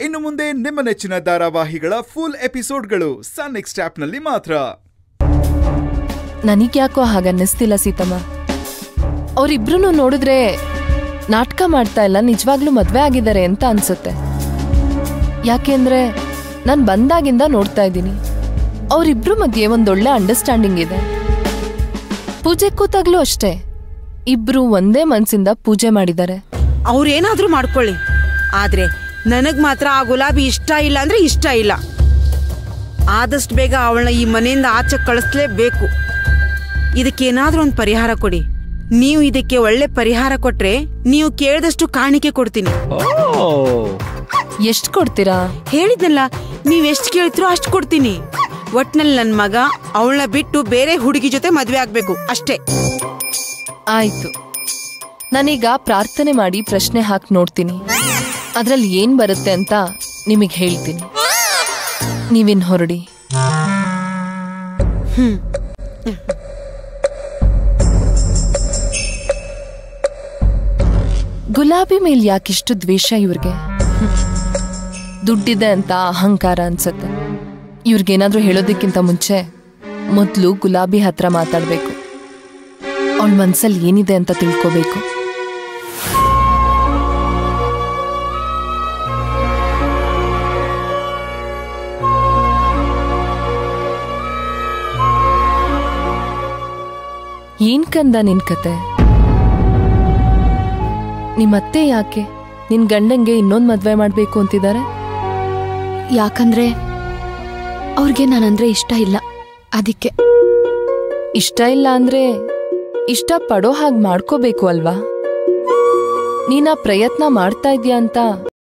ಇನ್ನು ಮುಂದೆ ನಿಮ್ಮ ನೆಚ್ಚಿನ ಧಾರಾವಾಹಿಗಳ ಫುಲ್ ಎಪಿಸೋಡ್ಗಳು ಸನ್ ನೆಕ್ಸ್ಟ್ ಆಪ್ನಲ್ಲಿ ಮಾತ್ರ. ನನಗ್ಯಾಕೋ ಹಾಗನ್ನಿಸ್ತಿಲ್ಲ ಸೀತಮ್ಮ. ಅವರಿಬ್ರು ನೋಡಿದ್ರೆ ನಾಟಕ ಮಾಡ್ತಾ ಇಲ್ಲ, ನಿಜವಾಗ್ಲೂ ಮದ್ವೆ ಆಗಿದ್ದಾರೆ ಅಂತ ಅನ್ಸುತ್ತೆ. ಯಾಕೆಂದ್ರೆ ನಾನು ಬಂದಾಗಿಂದ ನೋಡ್ತಾ ಇದ್ದೀನಿ, ಅವರಿಬ್ರು ಮಧ್ಯೆ ಒಂದೊಳ್ಳೆ ಅಂಡರ್ಸ್ಟ್ಯಾಂಡಿಂಗ್ ಇದೆ. ಪೂಜೆ ಕೂತಾಗ್ಲೂ ಅಷ್ಟೇ, ಇಬ್ರು ಒಂದೇ ಮನ್ಸಿಂದ ಪೂಜೆ ಮಾಡಿದ್ದಾರೆ. ಅವ್ರೇನಾದ್ರೂ ಮಾಡ್ಕೊಳ್ಳಿ, ಆದ್ರೆ ನನಗ್ ಮಾತ್ರ ಆ ಗುಲಾಬಿ ಇಷ್ಟ ಇಲ್ಲ ಅಂದ್ರೆ ಇಷ್ಟ ಇಲ್ಲ. ಆದಷ್ಟು ಬೇಗ ಅವಳನ್ನ ಈ ಮನೆಯಿಂದ ಆಚೆ ಕಳಿಸ್ಲೇಬೇಕು. ಇದಕ್ಕೇನಾದ್ರೂ ಒಂದು ಪರಿಹಾರ ಕೊಡಿ. ನೀವು ಇದಕ್ಕೆ ಒಳ್ಳೆ ಪರಿಹಾರ ಕೊಟ್ರೆ ನೀವು ಕೇಳಿದಷ್ಟು ಕಾಣಿಕೆ ಕೊಡ್ತೀನಿ. ಎಷ್ಟು ಕೊಡ್ತೀರಾ? ಹೇಳಿದ್ನಲ್ಲ, ನೀವೆಷ್ಟು ಕೇಳ್ತಿರೋ ಅಷ್ಟು ಕೊಡ್ತೀನಿ. ಒಟ್ನಲ್ಲಿ ನನ್ ಮಗ ಅವಳನ್ನ ಬಿಟ್ಟು ಬೇರೆ ಹುಡುಗಿ ಜೊತೆ ಮದ್ವೆ ಆಗ್ಬೇಕು ಅಷ್ಟೇ. ಆಯ್ತು, ನಾನೀಗ ಪ್ರಾರ್ಥನೆ ಮಾಡಿ ಪ್ರಶ್ನೆ ಹಾಕಿ ನೋಡ್ತೀನಿ. ಅದ್ರಲ್ಲಿ ಏನ್ ಬರುತ್ತೆ ಅಂತ ನಿಮಗ್ ಹೇಳ್ತೀನಿ. ನೀವಿನ್ ಹೊರಡಿ. ಗುಲಾಬಿ ಮೇಲ್ ಯಾಕಿಷ್ಟು ದ್ವೇಷ ಇವ್ರಿಗೆ? ದುಡ್ಡಿದೆ ಅಂತ ಅಹಂಕಾರ ಅನ್ಸತ್ತೆ. ಇವ್ರಿಗೇನಾದ್ರೂ ಹೇಳೋದಕ್ಕಿಂತ ಮುಂಚೆ ಮೊದ್ಲು ಗುಲಾಬಿ ಹತ್ರ ಮಾತಾಡ್ಬೇಕು. ಅವಳ ಮನ್ಸಲ್ಲಿ ಏನಿದೆ ಅಂತ ತಿಳ್ಕೋಬೇಕು. ಏನ್ ಕಂದ ನಿನ್ ಕತೆ? ನಿಮ್ಮತ್ತೆ ಯಾಕೆ ನಿನ್ ಗಂಡಂಗೆ ಇನ್ನೊಂದ್ ಮದ್ವೆ ಮಾಡ್ಬೇಕು ಅಂತಿದ್ದಾರೆ? ಯಾಕಂದ್ರೆ ಅವ್ರಿಗೆ ನಾನಂದ್ರೆ ಇಷ್ಟ ಇಲ್ಲ, ಅದಕ್ಕೆ. ಇಷ್ಟ ಇಲ್ಲ ಅಂದ್ರೆ ಇಷ್ಟ ಪಡೋ ಹಾಗೆ ಮಾಡ್ಕೋಬೇಕು ಅಲ್ವಾ? ನೀನಾ ಪ್ರಯತ್ನ ಮಾಡ್ತಾ ಇದ್ಯಾ ಅಂತ